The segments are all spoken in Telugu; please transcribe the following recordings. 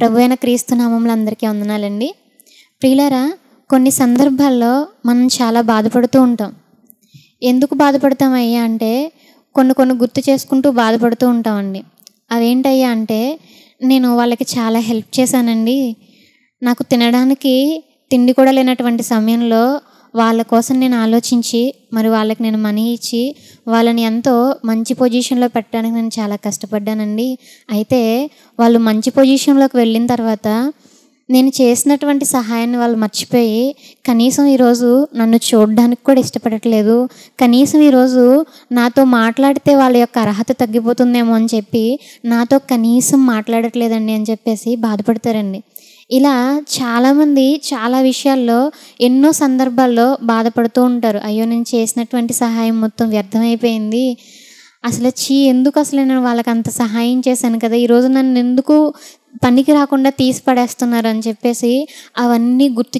ప్రభువైన క్రీస్తు నామములో అందరికీ వందనాలండి. ప్రియులారా, కొన్ని సందర్భాల్లో మనం చాలా బాధపడుతూ ఉంటాం. ఎందుకు బాధపడతామయ్యా అంటే కొన్ని గుర్తు చేసుకుంటూ బాధపడుతూ ఉంటామండి. అవేంటయ్యా అంటే, నేను వాళ్ళకి చాలా హెల్ప్ చేశానండి, నాకు తినడానికి తిండి కూడా లేనటువంటి సమయంలో వాళ్ళ కోసం నేను ఆలోచించి మరి వాళ్ళకి నేను మనీ ఇచ్చి వాళ్ళని ఎంతో మంచి పొజిషన్లో పెట్టడానికి నేను చాలా కష్టపడ్డానండి. అయితే వాళ్ళు మంచి పొజిషన్లోకి వెళ్ళిన తర్వాత నేను చేసినటువంటి సహాయాన్ని వాళ్ళు మర్చిపోయి కనీసం ఈరోజు నన్ను చూడడానికి కూడా ఇష్టపడట్లేదు, కనీసం ఈరోజు నాతో మాట్లాడితే వాళ్ళ యొక్క అర్హత తగ్గిపోతుందేమో అని చెప్పి నాతో కనీసం మాట్లాడట్లేదండి అని చెప్పేసి బాధపడతారండి. ఇలా చాలామంది చాలా విషయాల్లో ఎన్నో సందర్భాల్లో బాధపడుతూ ఉంటారు. అయ్యో, నేను చేసినటువంటి సహాయం మొత్తం వ్యర్థమైపోయింది, ఎందుకు నేను వాళ్ళకి అంత సహాయం చేశాను కదా, ఈరోజు నన్ను ఎందుకు పనికి రాకుండా తీసి పడేస్తున్నారు అని చెప్పేసి అవన్నీ గుర్తు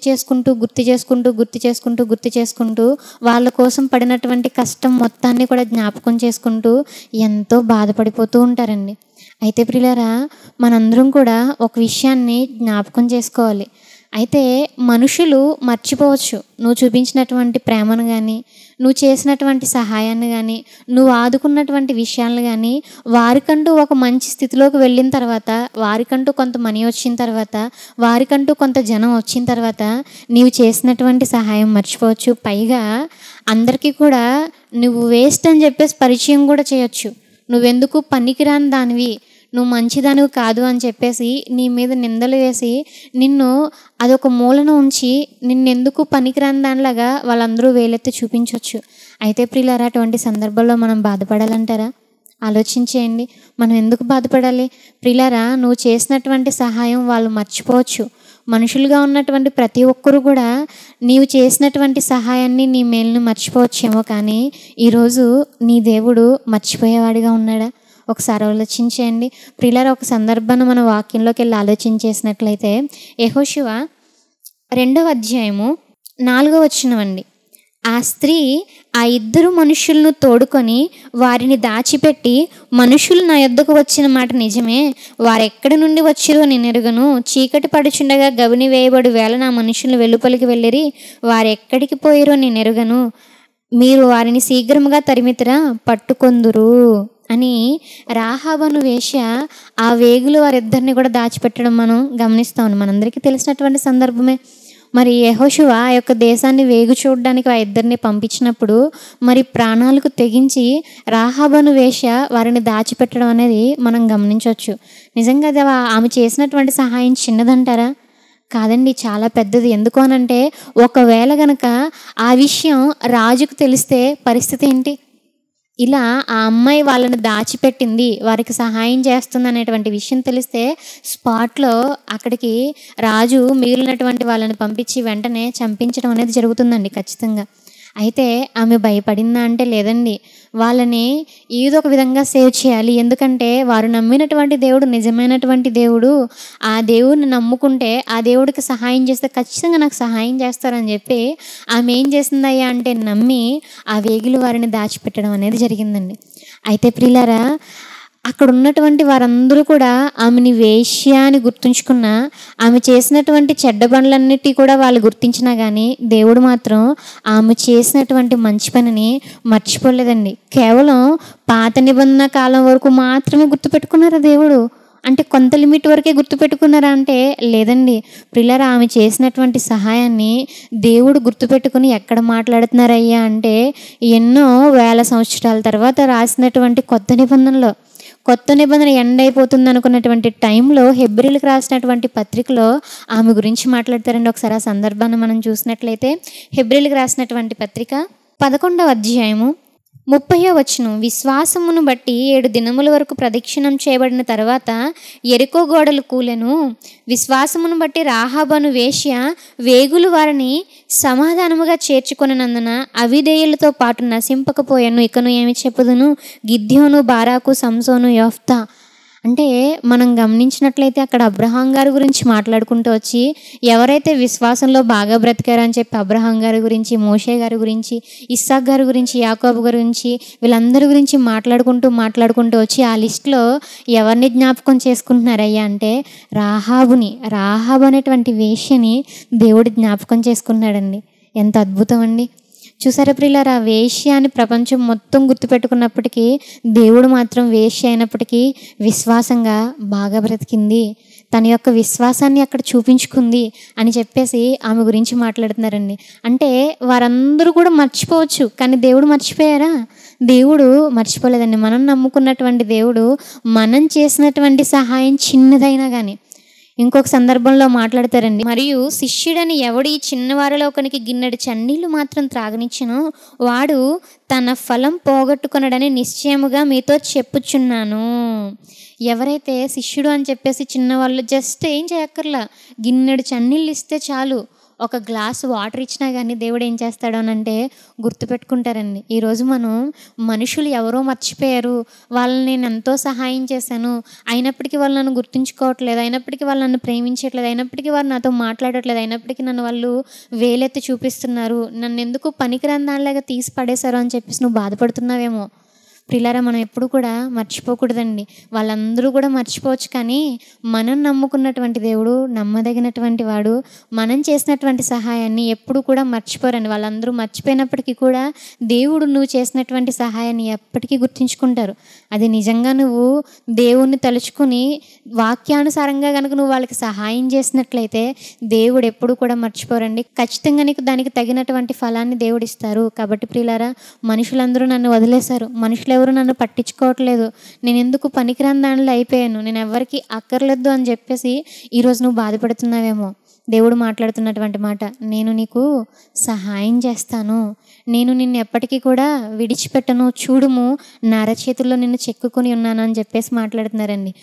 చేసుకుంటూ వాళ్ళ కోసం పడినటువంటి కష్టం మొత్తాన్ని కూడా జ్ఞాపకం చేసుకుంటూ ఎంతో బాధపడిపోతూ ఉంటారండి. అయితే ప్రియులారా, మనందరం కూడా ఒక విషయాన్ని జ్ఞాపకం చేసుకోవాలి. అయితే మనుషులు మర్చిపోవచ్చు నువ్వు చూపించినటువంటి ప్రేమను కానీ, నువ్వు చేసినటువంటి సహాయాన్ని కానీ, నువ్వు ఆదుకున్నటువంటి విషయాలను కానీ, వారికంటూ ఒక మంచి స్థితిలోకి వెళ్ళిన తర్వాత, వారికంటూ కొంత మనీ వచ్చిన తర్వాత, వారికంటూ కొంత జనం వచ్చిన తర్వాత నీవు చేసినటువంటి సహాయం మర్చిపోవచ్చు. పైగా అందరికీ కూడా నువ్వు వేస్ట్ అని చెప్పేసి పరిచయం కూడా చేయొచ్చు. నువ్వెందుకు పనికిరాని దానివి, నువ్వు మంచిదానివి కాదు అని చెప్పేసి నీ మీద నిందలు వేసి నిన్ను అదొక మూలన ఉంచి నిన్నెందుకు పనికిరాని దానిలాగా వాళ్ళందరూ వేలెత్తి చూపించవచ్చు. అయితే ప్రియులారా, అటువంటి సందర్భంలో మనం బాధపడాలంటారా? ఆలోచించేయండి, మనం ఎందుకు బాధపడాలి? ప్రియులారా, నువ్వు చేసినటువంటి సహాయం వాళ్ళు మర్చిపోవచ్చు. మనుషులుగా ఉన్నటువంటి ప్రతి ఒక్కరు కూడా నీవు చేసినటువంటి సహాయాన్ని, నీ మేలును మర్చిపోవచ్చేమో, కానీ ఈరోజు నీ దేవుడు మర్చిపోయేవాడిగా ఉన్నాడా? ఒకసారి ఆలోచించేయండి. ప్రియులారా, ఒక సందర్భాన్ని మన వాక్యంలోకి వెళ్ళి ఆలోచించేసినట్లయితే యెహోషువ 2వ అధ్యాయము 4వ వచనం అండి. ఆ స్త్రీ ఆ 2 మనుషులను తోడుకొని వారిని దాచిపెట్టి, మనుషులు నా యొద్దకు వచ్చిన మాట నిజమే, వారెక్కడి నుండి వచ్చిరో నేను ఎరుగను, చీకటి పడుచుండగా గవిని వేయబడి వేళ నా మనుషులు వెలుపలికి వెళ్ళిరి, వారెక్కడికి పోయిరో నేను ఎరుగను, మీరు వారిని శీఘ్రముగా తరిమితిరా, పట్టుకొందురు అని రాహాబను వేశ్య ఆ వేగులు వారిద్దరిని కూడా దాచిపెట్టడం మనం గమనిస్తాం. మనందరికీ తెలిసినటువంటి సందర్భమే. మరి యెహోషువ ఆ యొక్క దేశాన్ని వేగు చూడడానికి ఆ ఇద్దరిని పంపించినప్పుడు మరి ప్రాణాలకు తెగించి రాహాబను వేశ్య వారిని దాచిపెట్టడం అనేది మనం గమనించవచ్చు. నిజంగా అది ఆమె చేసినటువంటి సహాయం చిన్నదంటారా? కాదండి, చాలా పెద్దది. ఎందుకు అనంటే, ఒకవేళ గనక ఆ విషయం రాజుకు తెలిస్తే పరిస్థితి ఏంటి? ఇలా ఆ అమ్మాయి వాళ్ళని దాచిపెట్టింది, వారికి సహాయం చేస్తుంది అనేటువంటి విషయం తెలిస్తే స్పాట్లో అక్కడికి రాజు మిగిలినటువంటి వాళ్ళని పంపించి వెంటనే చంపించడం అనేది జరుగుతుందండి ఖచ్చితంగా. అయితే ఆమె భయపడిందా అంటే లేదండి, వాళ్ళని ఏదో ఒక విధంగా సేవ్ చేయాలి. ఎందుకంటే వారు నమ్మినటువంటి దేవుడు నిజమైనటువంటి దేవుడు, ఆ దేవుడిని నమ్ముకుంటే ఆ దేవుడికి సహాయం చేస్తే ఖచ్చితంగా నాకు సహాయం చేస్తారని చెప్పి ఆమె ఏం చేసిందయ్యా అంటే నమ్మి ఆ వేగిలు వారిని దాచిపెట్టడం అనేది జరిగిందండి. అయితే ప్రియులారా, అక్కడ ఉన్నటువంటి వారందరూ కూడా ఆమెని వేశ్య అని గుర్తుంచుకున్న, ఆమె చేసినటువంటి చెడ్డ పనులన్నిటి కూడా వాళ్ళు గుర్తించినా కానీ దేవుడు మాత్రం ఆమె చేసినటువంటి మంచి పనిని మర్చిపోలేదండి. కేవలం పాత నిబంధన కాలం వరకు మాత్రమే గుర్తుపెట్టుకున్నారా దేవుడు? అంటే కొంత లిమిట్ వరకే గుర్తుపెట్టుకున్నారా అంటే లేదండి. ప్రియులారా, ఆమె చేసినటువంటి సహాయాన్ని దేవుడు గుర్తుపెట్టుకుని ఎక్కడ మాట్లాడుతున్నారయ్యా అంటే ఎన్నో వేల సంవత్సరాల తర్వాత రాసినటువంటి కొత్త నిబంధన ఎండ్ అయిపోతుంది అనుకున్నటువంటి టైంలో హెబ్రీలకు రాసినటువంటి పత్రికలో ఆమె గురించి మాట్లాడతారండి. ఒకసారి ఆ సందర్భాన్ని మనం చూసినట్లయితే హెబ్రీలకు రాసినటువంటి పత్రిక 11వ అధ్యాయము 30వ వచనం. విశ్వాసమును బట్టి 7 దినముల వరకు ప్రదక్షిణం చేయబడిన తర్వాత యెరికో గోడలు కూలెను. విశ్వాసమును బట్టి రాహాబను వేశ్య వేగులు వారిని సమాధానముగా చేర్చుకొనినందున అవిధేయులతో పాటు నశింపకపోయాను. ఇకను ఏమి చెప్పుదును? గిద్యోను, బారాకు, సంసోను, యొఫ్తా అంటే మనం గమనించినట్లయితే అక్కడ అబ్రహాం గారి గురించి మాట్లాడుకుంటూ వచ్చి, ఎవరైతే విశ్వాసంలో బాగా బ్రతికారో అని చెప్పి అబ్రహాం గారి గురించి, మోషే గారి గురించి, ఇస్సాక్ గారి గురించి, యాకోబు గురించి, వీళ్ళందరి గురించి మాట్లాడుకుంటూ వచ్చి ఆ లిస్టులో ఎవరిని జ్ఞాపకం చేసుకుంటున్నారయ్యా అంటే రాహాబు అనేటువంటి వేశ్యని దేవుడు జ్ఞాపకం చేసుకున్నాడండి. ఎంత అద్భుతం అండి. చూసారా ప్రియులారా, వేశ్య అని ప్రపంచం మొత్తం గుర్తుపెట్టుకున్నప్పటికీ దేవుడు మాత్రం వేశ్య అయినప్పటికీ విశ్వాసంగా బాగా బ్రతికింది, తన యొక్క విశ్వాసాన్ని అక్కడ చూపించుకుంది అని చెప్పేసి ఆమె గురించి మాట్లాడుతున్నారండి. అంటే వారందరూ కూడా మర్చిపోవచ్చు, కానీ దేవుడు మర్చిపోయారా? దేవుడు మర్చిపోలేదండి. మనం నమ్ముకున్నటువంటి దేవుడు మనం చేసినటువంటి సహాయం చిన్నదైనా కానీ, ఇంకొక సందర్భంలో మాట్లాడతారండి, మరియు శిష్యుడని ఎవడు ఈ చిన్నవారిలో ఒకనికి గిన్నెడు చన్నీళ్ళు మాత్రం త్రాగనిచ్చునో వాడు తన ఫలం పోగొట్టుకొనడని నిశ్చయముగా మీతో చెప్పుచున్నాను. ఎవరైతే శిష్యుడు అని చెప్పేసి చిన్నవాళ్ళు జస్ట్ ఏం చేయక్కర్లా, గిన్నెడు చన్నీళ్ళు ఇస్తే చాలు, ఒక గ్లాసు వాటర్ ఇచ్చినా కానీ దేవుడు ఏం చేస్తాడు అనంటే గుర్తుపెట్టుకుంటారండి. ఈరోజు మనం మనుషులు ఎవరో మర్చిపోయారు, వాళ్ళని నేను ఎంతో సహాయం చేశాను, అయినప్పటికీ వాళ్ళు నన్ను గుర్తుంచుకోవట్లేదు, అయినప్పటికీ వాళ్ళు నన్ను ప్రేమించట్లేదు, అయినప్పటికీ వారు నాతో మాట్లాడట్లేదు, అయినప్పటికీ నన్ను వాళ్ళు వేలెత్తి చూపిస్తున్నారు, నన్ను ఎందుకు పనికిరాని దానిలాగా తీసి పడేశారు అని చెప్పేసి నువ్వు బాధపడుతున్నావేమో. ప్రియులారా, మనం ఎప్పుడు కూడా మర్చిపోకూడదండి. వాళ్ళందరూ కూడా మర్చిపోవచ్చు, కానీ మనం నమ్ముకున్నటువంటి దేవుడు నమ్మదగినటువంటి వాడు. మనం చేసినటువంటి సహాయాన్ని ఎప్పుడు కూడా మర్చిపోరండి. వాళ్ళందరూ మర్చిపోయినప్పటికీ కూడా దేవుడు నువ్వు చేసినటువంటి సహాయాన్ని ఎప్పటికీ గుర్తుంచుకుంటారు. అది నిజంగా నువ్వు దేవుణ్ణి తలుచుకుని వాక్యానుసారంగా కనుక నువ్వు వాళ్ళకి సహాయం చేసినట్లయితే దేవుడు ఎప్పుడు కూడా మర్చిపోరండి. ఖచ్చితంగా నీకు దానికి తగినటువంటి ఫలాన్ని దేవుడు ఇస్తారు. కాబట్టి ప్రియులారా, మనుషులందరూ నన్ను వదిలేశారు, మనుషులు ఎవరు నన్ను పట్టించుకోవట్లేదు, నేను ఎందుకు పనికిరాని దానిలో అయిపోయాను, నేను ఎవరికి అక్కర్లేదు అని చెప్పేసి ఈరోజు నువ్వు బాధపడుతున్నావేమో. దేవుడు మాట్లాడుతున్నటువంటి మాట, నేను నీకు సహాయం చేస్తాను, నేను నిన్ను ఎప్పటికీ కూడా విడిచిపెట్టను, చూడుము నా అరచేతుల్లో నిన్ను చెక్కుకొని ఉన్నాను అని చెప్పేసి మాట్లాడుతున్నారండి.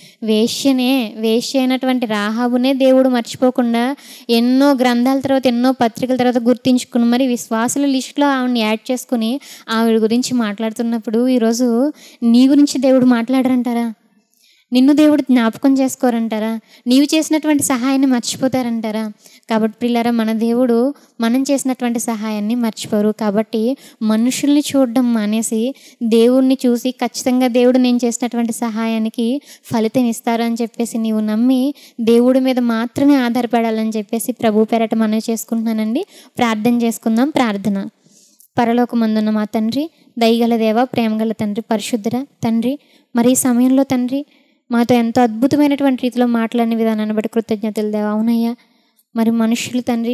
వేశ్య అయినటువంటి రాహాబునే దేవుడు మర్చిపోకుండా ఎన్నో గ్రంథాల తర్వాత, ఎన్నో పత్రికల తర్వాత గుర్తించుకుని మరి విశ్వాసుల లిస్టులో ఆవిడని యాడ్ చేసుకుని ఆవిడ గురించి మాట్లాడుతున్నప్పుడు ఈరోజు నీ గురించి దేవుడు మాట్లాడరంటారా? నిన్ను దేవుడు జ్ఞాపకం చేసుకోరంటారా? నీవు చేసినటువంటి సహాయాన్ని మర్చిపోతారంటారా? కాబట్టి ప్రియులారా, మన దేవుడు మనం చేసినటువంటి సహాయాన్ని మర్చిపోరు. కాబట్టి మనుషుల్ని చూడడం మానేసి దేవుణ్ణి చూసి ఖచ్చితంగా దేవుడు నేను చేసినటువంటి సహాయానికి ఫలితం ఇస్తారు అని చెప్పేసి నీవు నమ్మి దేవుడి మీద మాత్రమే ఆధారపడాలని చెప్పేసి ప్రభు పేరట మనవి చేసుకుంటున్నానండి. ప్రార్థన చేసుకుందాం. ప్రార్థన. పరలోకమందున్న మా తండ్రి, దయగల దేవ, ప్రేమగల తండ్రి, పరిశుద్ధర తండ్రి, మరి ఈ సమయంలో తండ్రి మాతో ఎంతో అద్భుతమైనటువంటి రీతిలో మాట్లాడిన విధానాన్ని బట్టి కృతజ్ఞతలు దేవా. అవునయ్యా, మరి మనుషులు తండ్రి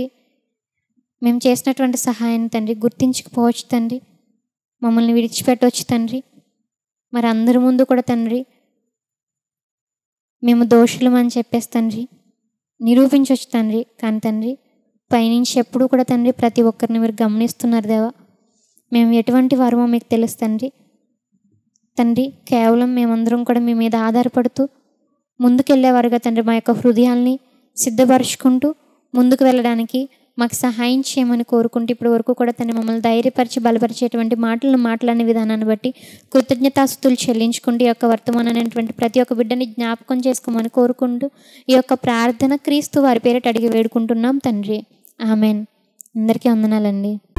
మేము చేసినటువంటి సహాయాన్ని తండ్రి గుర్తించకపోవచ్చు తండ్రి, మమ్మల్ని విడిచిపెట్టవచ్చు తండ్రి. మరి అందరి ముందు కూడా తండ్రి మేము దోషులం అని చెప్పేసి తండ్రి నిరూపించవచ్చు తండ్రి. కానీ తండ్రి పైనుంచి ఎప్పుడు కూడా తండ్రి ప్రతి ఒక్కరిని మీరు గమనిస్తున్నారు దేవా. మేము ఎటువంటి వారమో మీకు తెలుసు తండ్రి. తండ్రి కేవలం మేమందరం కూడా మీ మీద ఆధారపడుతూ ముందుకెళ్ళేవారుగా తండ్రి మా యొక్క హృదయాల్ని సిద్ధపరుచుకుంటూ ముందుకు వెళ్ళడానికి మాకు సహాయం చేయమని కోరుకుంటూ ఇప్పటి వరకు కూడా తండ్రి మమ్మల్ని ధైర్యపరిచి బలపరిచేటువంటి మాటలను మాట్లాడిన విధానాన్ని బట్టి కృతజ్ఞతాస్తుతులు చెల్లించుకుంటూ ఈ యొక్క వర్తమానమైనటువంటి ప్రతి ఒక్క బిడ్డని జ్ఞాపకం చేసుకోమని కోరుకుంటూ ఈ యొక్క ప్రార్థన క్రీస్తు వారి పేరిట అడిగి వేడుకుంటున్నాం తండ్రి. ఆమెన్. అందరికీ వందనాలండి.